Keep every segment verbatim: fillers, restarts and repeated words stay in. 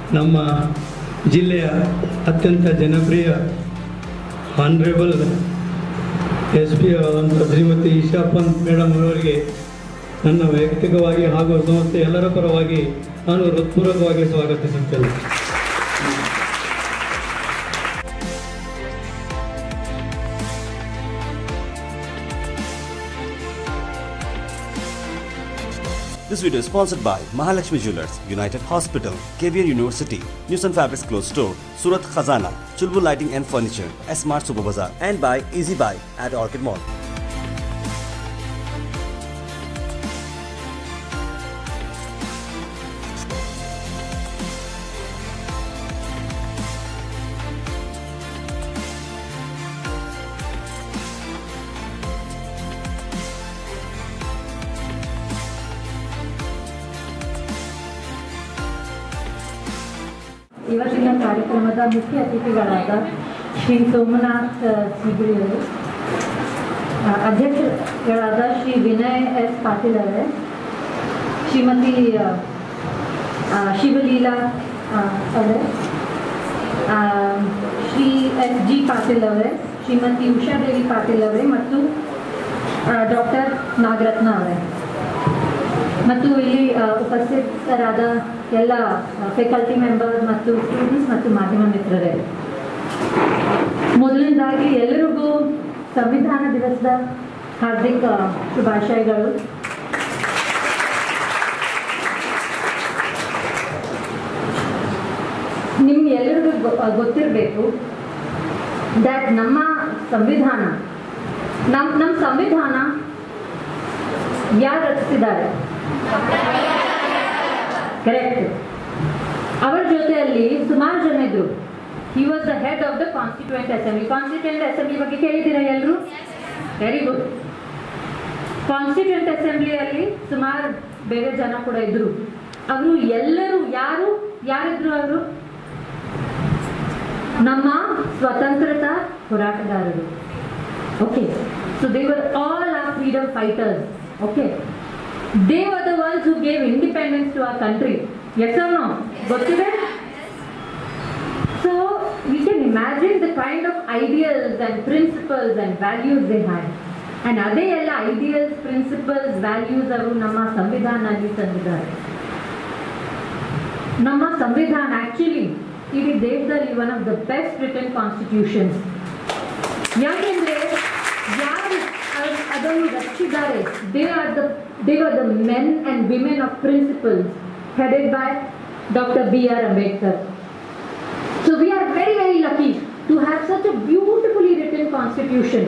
ನಮ್ಮ ಜಿಲ್ಲೆಯ ಅತ್ಯಂತ ಜನಪ್ರಿಯ ಆನರೇಬಲ್ ಎಸ್ ಪಿ ಆದಂಥ ಶ್ರೀಮತಿ ಇಶಾ ಪಂತ್ ಮೇಡಮ್ ಅವರಿಗೆ ನನ್ನ ವೈಯಕ್ತಿಕವಾಗಿ ಹಾಗೂ ಸಂಸ್ಥೆ ಎಲ್ಲರ ಪರವಾಗಿ ನಾನು ಹೃತ್ಪೂರ್ವಕವಾಗಿ ಸ್ವಾಗತಿಸುತ್ತೇನೆ. This video is sponsored by Mahalakshmi Jewelers, United Hospital, K V R University, News and Fabrics Clothes Store, Surat Khazana, Chulbul Lighting and Furniture, S-Mart Super Bazaar, and by Easy Buy at Orchid Mall. ಇವತ್ತಿನ ಕಾರ್ಯಕ್ರಮದ ಮುಖ್ಯ ಅತಿಥಿಗಳಾದ ಶ್ರೀ ಸೋಮನಾಥ್ ಸಿಗಿರಿಯವರು, ಅಧ್ಯಕ್ಷಗಳಾದ Shri Vinay S Patil ಅವರೇ, ಶ್ರೀಮತಿ ಶಿವಲೀಲಾ ಅವರೇ, Shri S G Patil ಅವರೇ, ಶ್ರೀಮತಿ ಉಷಾದೇವಿ ಪಾಟೀಲ್ ಅವರೇ ಮತ್ತು ಡಾಕ್ಟರ್ ನಾಗರತ್ನ ಅವರೇ ಮತ್ತು ಇಲ್ಲಿ ಉಪಸ್ಥಿತರಾದ ಎಲ್ಲ ಫ್ಯಾಕಲ್ಟಿ ಮೆಂಬರ್ ಮತ್ತು ಸ್ಟೂಡೆಂಟ್ಸ್ ಮತ್ತು ಮಾಧ್ಯಮ ಮಿತ್ರರೇ, ಮೊದಲನೇದಾಗಿ ಎಲ್ಲರಿಗೂ ಸಂವಿಧಾನ ದಿವಸದ ಹಾರ್ದಿಕ ಶುಭಾಶಯಗಳು. ನಿಮ್ಗೆ ಎಲ್ಲರಿಗೂ ಗೊತ್ತಿರಬೇಕು ದ್ಯಾಟ್ ನಮ್ಮ ಸಂವಿಧಾನ ನಮ್ಮ ನಮ್ಮ ಸಂವಿಧಾನ ಯಾರು ರಚಿಸಿದ್ದಾರೆ? ಕರೆಕ್ಟ್. ಅವರ ಜೊತೆಯಲ್ಲಿ ಸುಮಾರು ಜನ ಇದ್ರು. He was the head of the constituent assembly. Constituent assembly ಬಗ್ಗೆ ಕೇಳಿದ್ದೀರಾ ಎಲ್ಲರೂ? Very good. ಕಾನ್ಸ್ಟಿಟ್ಯೂಯೆಂಟ್ ಅಸೆಂಬ್ಲಿಯಲ್ಲಿ ಸುಮಾರು ಬೇರೆ ಜನ ಕೂಡ ಇದ್ರು. ಅವರು ಎಲ್ಲರೂ ಯಾರು ಯಾರಿದ್ರು? ಅವರು ನಮ್ಮ ಸ್ವತಂತ್ರತಾ ಹೋರಾಟಗಾರರು. Okay, so they were all our freedom fighters. Okay, they were the ones who gave independence to our country. Yes or no? Got it? So we can imagine the kind of ideals and principles and values they had. And ade ella ideals, principles, values avu namma samvidhanalli tandidare. Namma samvidhana actually it is ದೇಶದಲ್ಲಿ one of the best written constitutions. ಯಾಕೆಂದ್ರೆ ಯಾರು ಅದನ್ನು ರಚಿಸಿದ್ದಾರೆ, they are the they were the men and women of principles headed by Doctor B R Ambedkar. So we are very very lucky to have such a beautifully written constitution.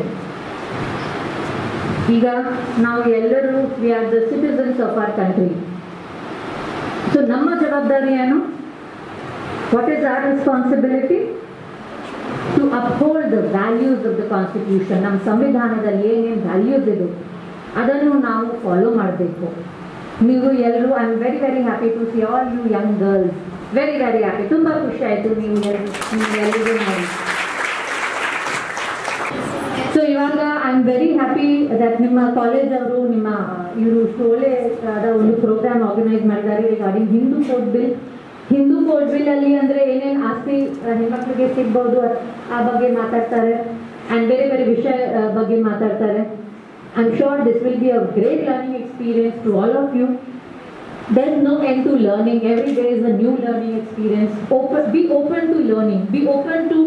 ಈಗ ನಾವು ಎಲ್ಲರೂ we are the citizens of our country. So ನಮ್ಮ ಜವಾಬ್ದಾರಿ ಏನು? What is our responsibility? To uphold the values of the constitution. ನಮ್ಮ ಸಂವಿಧಾನದಲ್ಲಿ ಏನೇನು values ಇದೆ ಅದನ್ನು ನಾವು ಫಾಲೋ ಮಾಡಬೇಕು. ನೀವು ಎಲ್ಲರೂ I am very very happy to see all you young girls. Very very happy. ತುಂಬ ಖುಷಿ ಆಯಿತು ನೀವು ಎಲ್ಲರೂ ನೀವು ಎಲ್ಲರಿಗೂ ನೋಡಿ. ಸೊ ಇವಾಗ I am very happy that ನಿಮ್ಮ ಕಾಲೇಜ್ ಅವರು ನಿಮ್ಮ ಇವರು ಒಳ್ಳೆ ಆದ ಒಂದು ಪ್ರೋಗ್ರಾಮ್ ಆರ್ಗನೈಸ್ ಮಾಡಿದ್ದಾರೆ regarding Hindu code bill. Hindu code bill ಅಲ್ಲಿ ಅಂದರೆ ಏನೇನು ಆಸ್ತಿ ಹೆಣ್ಮಕ್ಳಿಗೆ ಸಿಗ್ಬೋದು ಆ ಬಗ್ಗೆ ಮಾತಾಡ್ತಾರೆ ಆ್ಯಂಡ್ ಬೇರೆ ಬೇರೆ ವಿಷಯ ಬಗ್ಗೆ ಮಾತಾಡ್ತಾರೆ. I am sure this will be a great learning experience to all of you. There is no end to learning. Every day is a new learning experience. Open be open to learning. Be open to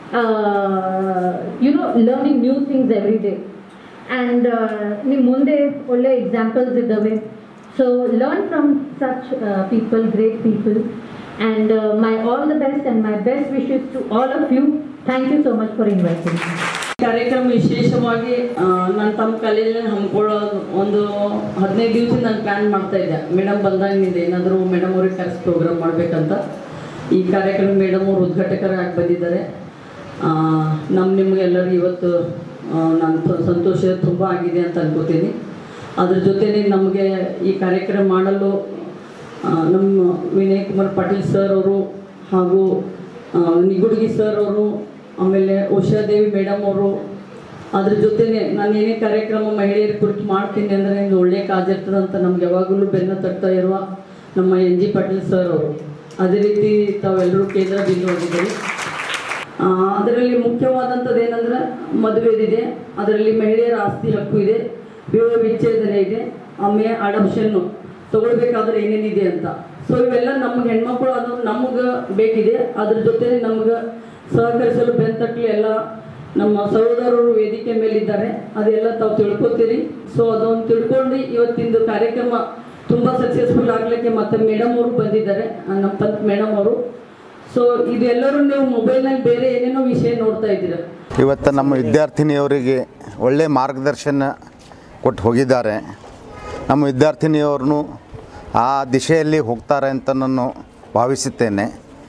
you know learning new things every day. And ನಿಮ್ಮ ಮುಂದೆ ಒಳ್ಳೆ examples ಇದ್ದಾವೆ. So learn from such uh, people, great people, and uh, my all the best and my best wishes to all of you. Thank you so much for inviting me. ಕಾರ್ಯಕ್ರಮ ವಿಶೇಷವಾಗಿ ನಾನು ತಮ್ಮ ಕಾಲೇಜಲ್ಲಿ ಹಮ್ಕೊಳ್ಳೋದು ಒಂದು ಹದಿನೈದು ದಿವಸ ನಾನು ಪ್ಲ್ಯಾನ್ ಮಾಡ್ತಾ ಇದ್ದೆ. ಮೇಡಮ್ ಬಂದಾಗಿನಿಂದ ಏನಾದರೂ ಮೇಡಮ್ ಅವ್ರಿಗೆ ಕರೆಸಿ ಪ್ರೋಗ್ರಾಮ್ ಮಾಡಬೇಕಂತ. ಈ ಕಾರ್ಯಕ್ರಮ ಮೇಡಮ್ ಅವರು ಉದ್ಘಾಟಕರಾಗಿ ಬಂದಿದ್ದಾರೆ. ನಮ್ಮ ನಿಮಗೆಲ್ಲರೂ ಇವತ್ತು ನಾನು ಸಂತೋಷ ತುಂಬ ಆಗಿದೆ ಅಂತ ಅನ್ಕೋತೀನಿ. ಅದ್ರ ಜೊತೆನೇ ನಮಗೆ ಈ ಕಾರ್ಯಕ್ರಮ ಮಾಡಲು ನಮ್ಮ ವಿನಯ್ ಕುಮಾರ್ ಪಾಟೀಲ್ ಸರ್ ಅವರು ಹಾಗೂ ನಿಗುಡ್ಗಿ ಸರ್ ಅವರು, ಆಮೇಲೆ ಉಷಾದೇವಿ ಮೇಡಮ್ ಅವರು, ಅದ್ರ ಜೊತೆನೇ ನಾನು ಏನೇ ಕಾರ್ಯಕ್ರಮ ಮಹಿಳೆಯರ ಕುರಿತು ಮಾಡ್ತೀನಿ ಅಂದರೆ ನಿಮ್ದು ಒಳ್ಳೆಯ ಕಾಜಿರ್ತದೆ ಅಂತ ನಮ್ಗೆ ಯಾವಾಗಲೂ ಬೆನ್ನ ತಟ್ತಾ ಇರುವ ನಮ್ಮ ಎನ್ ಜಿ ಪಾಟೀಲ್ ಸರ್ ಅವರು. ಅದೇ ರೀತಿ ತಾವೆಲ್ಲರೂ ಕೇಂದ್ರ ಬಿಂದು ಆಗಿದ್ದೀರಿ. ಅದರಲ್ಲಿ ಮುಖ್ಯವಾದಂಥದ್ದು ಏನಂದ್ರೆ ಮದುವೆದಿದೆ, ಅದರಲ್ಲಿ ಮಹಿಳೆಯರ ಆಸ್ತಿ ಹಕ್ಕು ಇದೆ, ವಿವಾಹ ವಿಚ್ಛೇದನ ಇದೆ, ಆಮೇಲೆ ಅಡಾಪ್ಷನ್ನು ತಗೊಳ್ಬೇಕಾದ್ರೆ ಏನೇನಿದೆ ಅಂತ. ಸೊ ಇವೆಲ್ಲ ನಮ್ಗೆ ಹೆಣ್ಮಕ್ಳು ಅದು ನಮ್ಗೆ ಬೇಕಿದೆ. ಅದ್ರ ಜೊತೆ ನಮ್ಗೆ ಸಹಕರಿಸಲು ಬೆಂತಟ್ಲಿ ಎಲ್ಲ ನಮ್ಮ ಸಹೋದರರು ವೇದಿಕೆ ಮೇಲಿದ್ದಾರೆ, ಅದೆಲ್ಲ ತಾವು ತಿಳ್ಕೊತೀರಿ. ಸೊ ಅದೊಂದು ತಿಳ್ಕೊಂಡು ಇವತ್ತಿಂದು ಕಾರ್ಯಕ್ರಮ ತುಂಬ ಸಕ್ಸಸ್ಫುಲ್ ಆಗಲಿಕ್ಕೆ ಮತ್ತೆ ಮೇಡಮ್ ಅವರು ಬಂದಿದ್ದಾರೆ, ನಮ್ಮ ಪಂತ್ ಮೇಡಮ್ ಅವರು. ಸೊ ಇದೆಲ್ಲರೂ ನೀವು ಮೊಬೈಲ್ನಲ್ಲಿ ಬೇರೆ ಏನೇನೋ ವಿಷಯ ನೋಡ್ತಾ ಇದ್ದೀರ. ಇವತ್ತು ನಮ್ಮ ವಿದ್ಯಾರ್ಥಿನಿಯವರಿಗೆ ಒಳ್ಳೆಯ ಮಾರ್ಗದರ್ಶನ ಕೊಟ್ಟು ಹೋಗಿದ್ದಾರೆ. ನಮ್ಮ ವಿದ್ಯಾರ್ಥಿನಿಯವ್ರನ್ನು ಆ ದಿಶೆಯಲ್ಲಿ ಹೋಗ್ತಾರೆ ಅಂತ ನಾನು ಭಾವಿಸುತ್ತೇನೆ.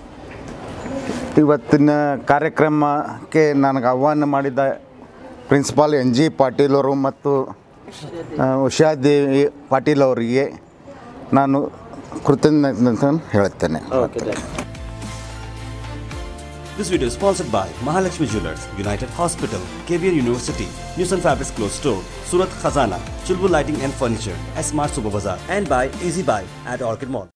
ಇವತ್ತಿನ ಕಾರ್ಯಕ್ರಮಕ್ಕೆ ನನಗೆ ಆಹ್ವಾನ ಮಾಡಿದ ಪ್ರಿನ್ಸಿಪಾಲ್ ಎನ್ ಜಿ ಪಾಟೀಲ್ ಅವರು ಮತ್ತು ಉಷಾದೇವಿ ಪಾಟೀಲ್ ಅವರಿಗೆ ನಾನು ಕೃತಜ್ಞತೆ ಹೇಳುತ್ತೇನೆ. This video is sponsored by Mahalakshmi Jewelers, United Hospital, K B R University, News and Fabrics Clothes Store, Surat Khazana, Chulbul Lighting and Furniture, S Mart Super Bazaar, and by Easy Buy at Orchid Mall.